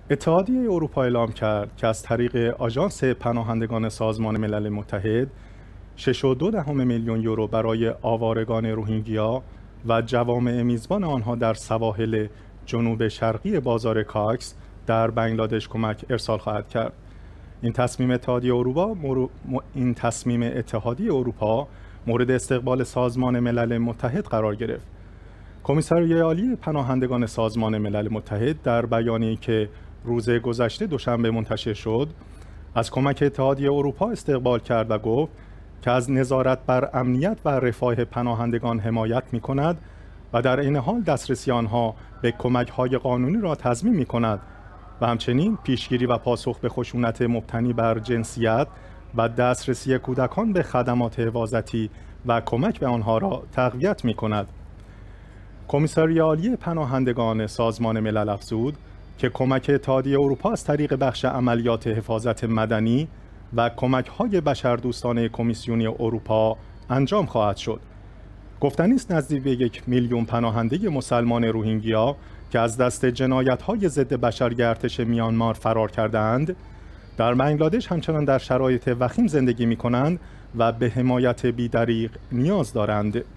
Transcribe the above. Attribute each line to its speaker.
Speaker 1: اتحادیه اروپا اعلام کرد که از طریق آژانس پناهندگان سازمان ملل متحد 6.2 میلیون یورو برای آوارگان روهینگیا و جوامع میزبان آنها در سواحل جنوب شرقی بازار کاکس در بنگلادش کمک ارسال خواهد کرد. این تصمیم اتحادیه اروپا مورد استقبال سازمان ملل متحد قرار گرفت. کمیسریه عالی پناهندگان سازمان ملل متحد در بیانیه‌ای که روز گذشته دوشنبه منتشر شد، از کمک اتحادیه اروپا استقبال کرد و گفت که از نظارت بر امنیت و رفاه پناهندگان حمایت می‌کند و در این حال دسترسی آنها به کمک‌های قانونی را تضمین می‌کند و همچنین پیشگیری و پاسخ به خشونت مبتنی بر جنسیت و دسترسی کودکان به خدمات حفاظتی و کمک به آنها را تقویت می‌کند. کمیسریه عالی پناهندگان سازمان ملل افزود که کمک اتحادیه اروپا از طریق بخش عملیات حفاظت مدنی و کمک‌های بشردوستانه کمیسیونی اروپا انجام خواهد شد. گفتنی است نزدیک به 1 میلیون پناهنده مسلمان روهینگیا که از دست جنایت‌های ضد بشری ارتش میانمار فرار کرده‌اند، در بنگلادش همچنان در شرایط وخیم زندگی می‌کنند و به حمایت بی‌دریغ نیاز دارند.